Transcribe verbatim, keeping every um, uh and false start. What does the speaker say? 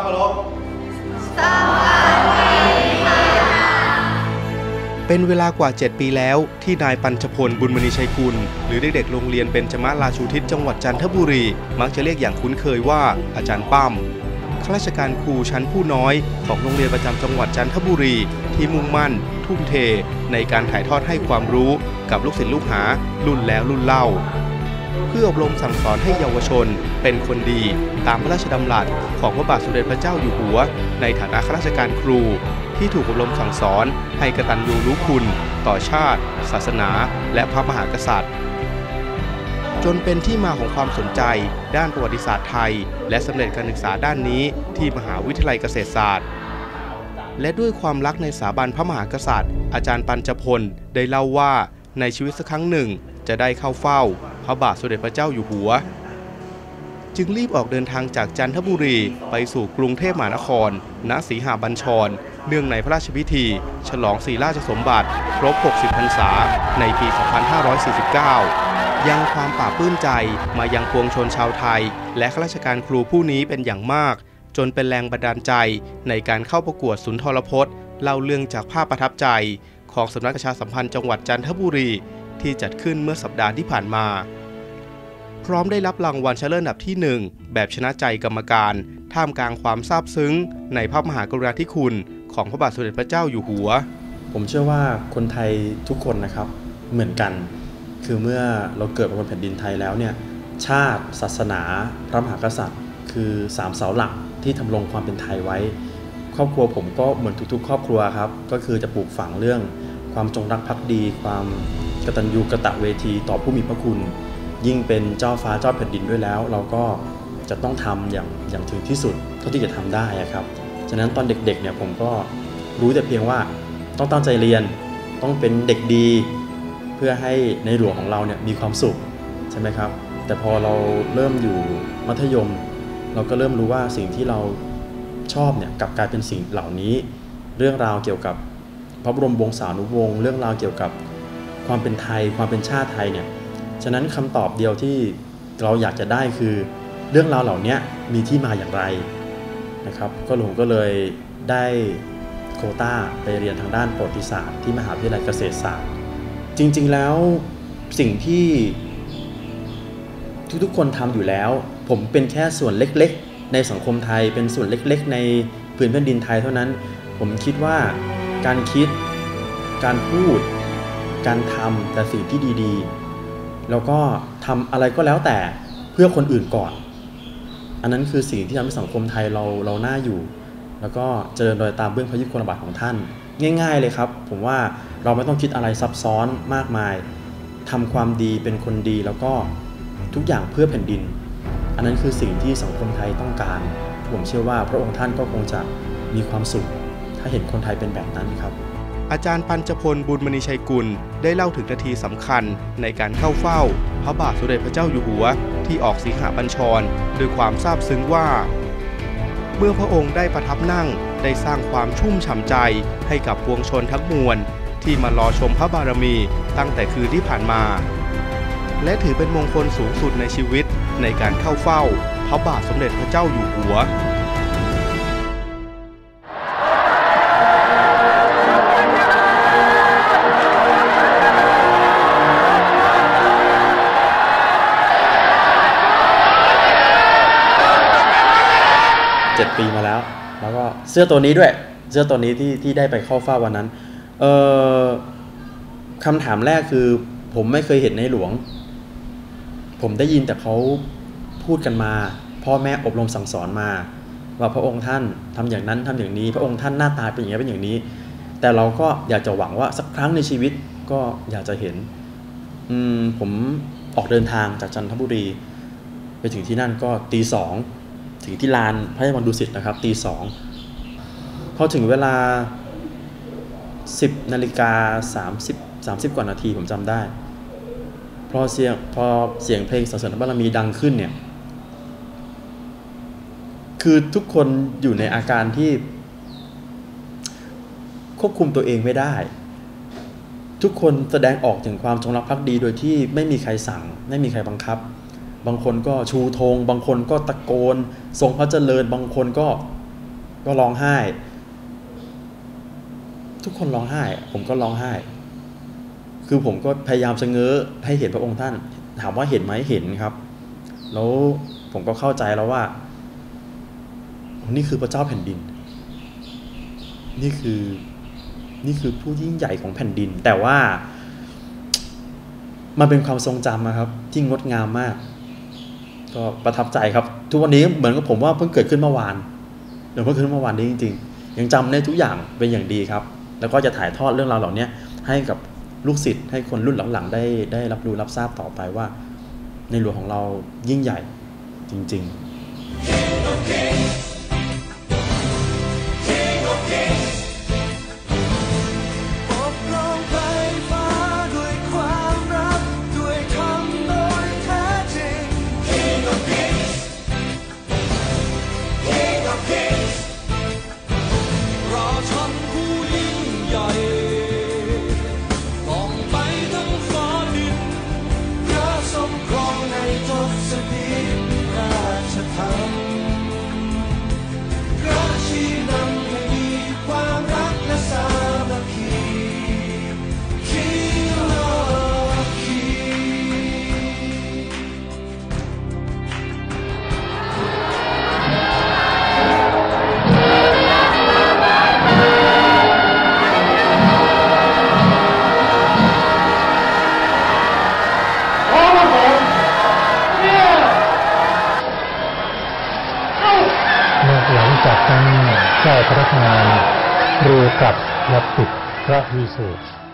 เคารพสวัสดีค่ะเป็นเวลากว่าเจ็ดปีแล้วที่นายปัญจพลบุญมณีชัยกุลหรือเด็กๆโรงเรียนเบญจมาศราชูทิศจังหวัดจันทบุรีมักจะเรียกอย่างคุ้นเคยว่าอาจารย์ปั้มข้าราชการครูชั้นผู้น้อยของโรงเรียนประจำจังหวัดจันทบุรีที่มุ่งมั่นทุ่มเทในการถ่ายทอดให้ความรู้กับลูกศิษย์ลูกหารุ่นแล้วรุ่นเล่าเพื่ออบรมสั่งสอนให้เยาวชนเป็นคนดีตามพระราชดำรัสของพระบาทสมเด็จพระเจ้าอยู่หัวในฐานะข้าราชการครูที่ถูกอบรมสั่งสอนให้กตัญญูรู้คุณต่อชาติศาสนาและพระมหากษัตริย์จนเป็นที่มาของความสนใจด้านประวัติศาสตร์ไทยและสำเร็จการศึกษาด้านนี้ที่มหาวิทยาลัยเกษตรศาสตร์และด้วยความรักในสถาบันพระมหากษัตริย์อาจารย์ปัญจพลได้เล่าว่าในชีวิตสักครั้งหนึ่งจะได้เข้าเฝ้าพระบาทสมเด็จพระเจ้าอยู่หัวจึงรีบออกเดินทางจากจันทบุรีไปสู่กรุงเทพมหานครณศรีหบัญชรเนื่องในพระราชพิธีฉลองศรีราชสมบัติครบหกสิบพรรษาในปี สองพันห้าร้อยสี่สิบเก้า ยังความปลาบปลื้มใจมายังปวงชนชาวไทยและข้าราชการครูผู้นี้เป็นอย่างมากจนเป็นแรงบันดาลใจในการเข้าประกวดสุนทรพจน์เล่าเรื่องจากภาพประทับใจของสำนักประชาสัมพันธ์จังหวัดจันทบุรีที่จัดขึ้นเมื่อสัปดาห์ที่ผ่านมาพร้อมได้รับรางวัลชนะเลิศอันดับที่หนึ่งแบบชนะใจกรรมการท่ามกลางความซาบซึ้งในพระมหากรุณาธิคุณของพระบาทสมเด็จพระเจ้าอยู่หัวผมเชื่อว่าคนไทยทุกคนนะครับเหมือนกันคือเมื่อเราเกิดมาบนแผ่นดินไทยแล้วเนี่ยชาติศาสนาพระมหากษัตริย์คือสามเสาหลักที่ทำรงความเป็นไทยไว้ครอบครัวผมก็เหมือนทุกๆครอบครัวครับก็คือจะปลูกฝังเรื่องความจงรักภักดีความกตัญญูกตเวทีต่อผู้มีพระคุณยิ่งเป็นเจ้าฟ้าเจ้าแผ่นดินด้วยแล้วเราก็จะต้องทำอย่างอย่างถึงที่สุดเท่าที่จะทำได้ครับฉะนั้นตอนเด็กๆเนี่ยผมก็รู้แต่เพียงว่าต้องตั้งใจเรียนต้องเป็นเด็กดีเพื่อให้ในหลวงของเราเนี่ยมีความสุขใช่ไหมครับแต่พอเราเริ่มอยู่มัธยมเราก็เริ่มรู้ว่าสิ่งที่เราชอบเนี่ยกลับกลายเป็นสิ่งเหล่านี้เรื่องราวเกี่ยวกับพระบรมวงศานุวงศ์เรื่องราวเกี่ยวกับความเป็นไทยความเป็นชาติไทยเนี่ยฉะนั้นคำตอบเดียวที่เราอยากจะได้คือเรื่องราวเหล่านี้มีที่มาอย่างไรนะครับก็ผมก็เลยได้โควต้าไปเรียนทางด้านประวัติศาสตร์ที่มหาวิทยาลัยเกษตรศาสตร์จริงๆแล้วสิ่งที่ทุกๆคนทำอยู่แล้วผมเป็นแค่ส่วนเล็กๆในสังคมไทยเป็นส่วนเล็กๆในพื้นแผ่นดินไทยเท่านั้นผมคิดว่าการคิดการพูดการทำแต่สิ่งที่ดีๆแล้วก็ทำอะไรก็แล้วแต่เพื่อคนอื่นก่อนอันนั้นคือสิ่งที่ทำให้สังคมไทยเราเราน่าอยู่แล้วก็เจริญโดยตามเบื้องพระยุคลบาทของท่านง่ายๆเลยครับผมว่าเราไม่ต้องคิดอะไรซับซ้อนมากมายทำความดีเป็นคนดีแล้วก็ทุกอย่างเพื่อแผ่นดินอันนั้นคือสิ่งที่สังคมไทยต้องการผมเชื่อว่าพระองค์ท่านก็คงจะมีความสุขถ้าเห็นคนไทยเป็นแบบนั้นครับอาจารย์ปัญจพลบุญมณีชัยกุลได้เล่าถึงนาทีสำคัญในการเข้าเฝ้าพระบาทสมเด็จพระเจ้าอยู่หัวที่ออกสีหบัญชรด้วยความซาบซึ้งว่าเมื่อพระองค์ได้ประทับนั่งได้สร้างความชุ่มฉ่ำใจให้กับปวงชนทั้งมวลที่มารอชมพระบารมีตั้งแต่คืนที่ผ่านมาและถือเป็นมงคลสูงสุดในชีวิตในการเข้าเฝ้าพระบาทสมเด็จพระเจ้าอยู่หัวเจ็ดปีมาแล้วแล้วก็เสื้อตัวนี้ด้วยเสื้อตัวนี้ที่ที่ได้ไปเข้าเฝ้าวันนั้นเอ่อคำถามแรกคือผมไม่เคยเห็นในหลวงผมได้ยินแต่เขาพูดกันมาพ่อแม่อบรมสั่งสอนมาว่าพระองค์ท่านทำอย่างนั้นทำอย่างนี้พระองค์ท่านหน้าตาเป็นอย่างนี้เป็นอย่างนี้แต่เราก็อยากจะหวังว่าสักครั้งในชีวิตก็อยากจะเห็นอืมผมออกเดินทางจากจันทบุรีไปถึงที่นั่นก็ตีสองถึงที่ลานพระราชวังดุสิตนะครับตีสองพอถึงเวลาสิบนาฬิกาสามสิบสามสิบกว่านาทีผมจำได้พอเสียงพอเสียงเพลงสรรเสริญพระบารมีดังขึ้นเนี่ยคือทุกคนอยู่ในอาการที่ควบคุมตัวเองไม่ได้ทุกคนแสดงออกถึงความจงรักภักดีโดยที่ไม่มีใครสั่งไม่มีใครบังคับบางคนก็ชูธงบางคนก็ตะโกนทรงพระเจริญบางคนก็ก็ร้องไห้ ทุกคนร้องไห้ผมก็ร้องไห้คือผมก็พยายามจะเง้อให้เห็นพระองค์ท่านถามว่าเห็นไหมเห็นครับแล้วผมก็เข้าใจแล้วว่านี่คือพระเจ้าแผ่นดินนี่คือนี่คือผู้ยิ่งใหญ่ของแผ่นดินแต่ว่ามันเป็นความทรงจำนะครับที่งดงามมากก็ประทับใจครับทุกวันนี้เหมือนกับผมว่าเพิ่งเกิดขึ้นเมื่อวานเดี๋ยวเพิ่งเกิดขึ้นเมื่อวานนี้จริงๆยังจำได้ทุกอย่างเป็นอย่างดีครับแล้วก็จะถ่ายทอดเรื่องราวเหล่านี้ให้กับลูกศิษย์ให้คนรุ่นหลังๆได้ได้รับรู้รับทราบต่อไปว่าในหลวงของเรายิ่งใหญ่จริงๆหลังจากนั้นเจ้าพระนางเรือกับรับปิดพระวิเศษ